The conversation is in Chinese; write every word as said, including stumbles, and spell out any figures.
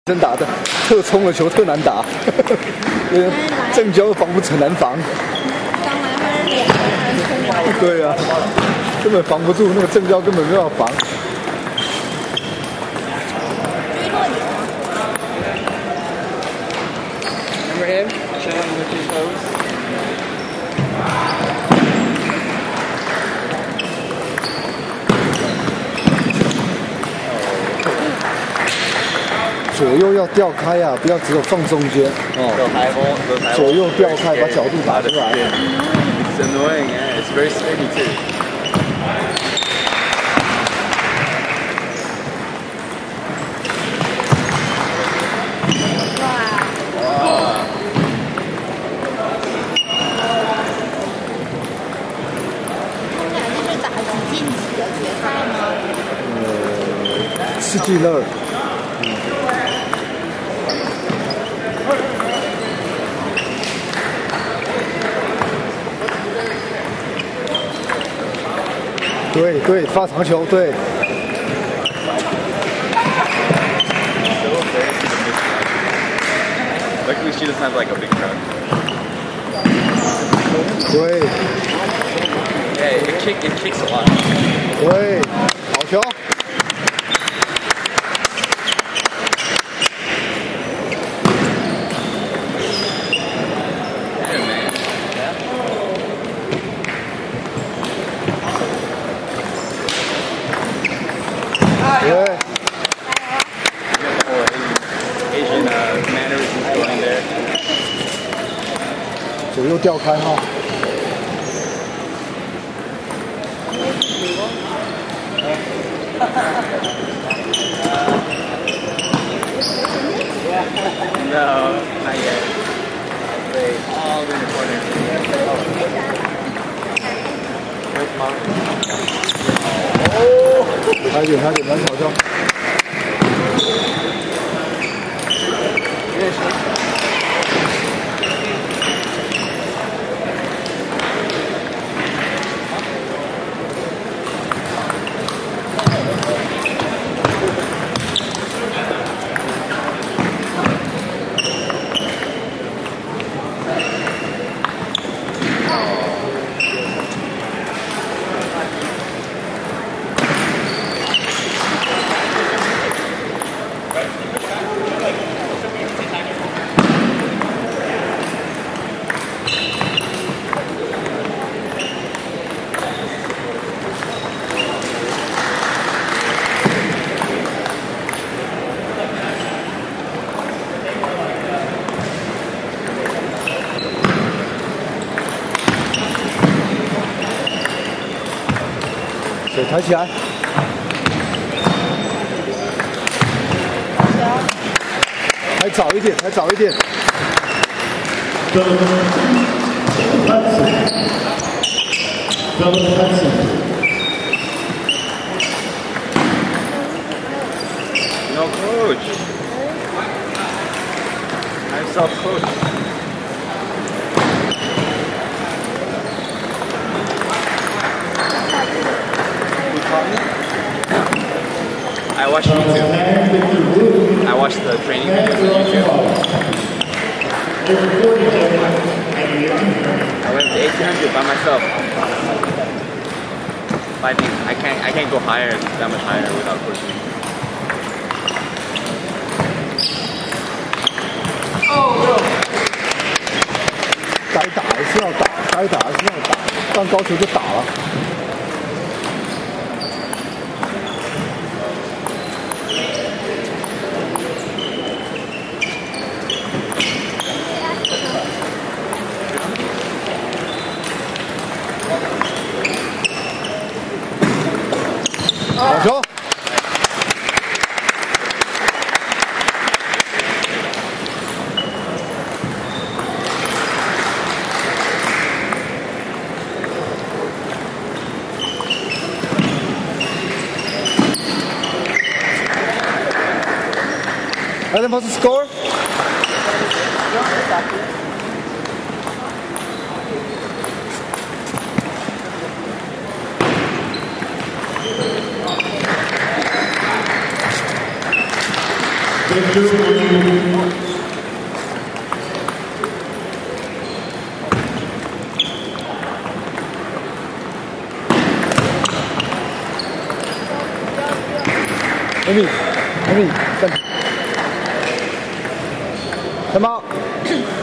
真打的特冲的球特难打，正交防不很难防。 刚来还是脸还冲来。 对啊，根本防不住，那个正交根本没办法防。 追落你了。 Remember him? Show him with his pose. 左右要调开啊，不要只有放中间哦。左右调开，把角度打出来。 It's annoying, yeah. It's very spinny too. 哇！他们俩这是打几晋级的决赛吗？ 呃，世纪乐。 对对，发长球，对。 Luckily, she doesn't have like a big crowd. 对。 Yeah, it kick it kicks a lot. 对，好球。对。 Asian uh, mannerisms going there. 左右调开哈。 No, not yet. Wait, all in the corner. Oh! 还有点，还有点难挑战。手抬起来，还早一点，还早一点。 No coach. I'm self-coach. I watched YouTube. I watched the training videos on YouTube. I went to eighteen hundred by myself. But I think I can't I can't go higher that much higher without coaching. Oh! 该打还是要打，该打还是要打，上高球就打了。 好球！Adam, what's the score? Amy, Amy，暂停，什么？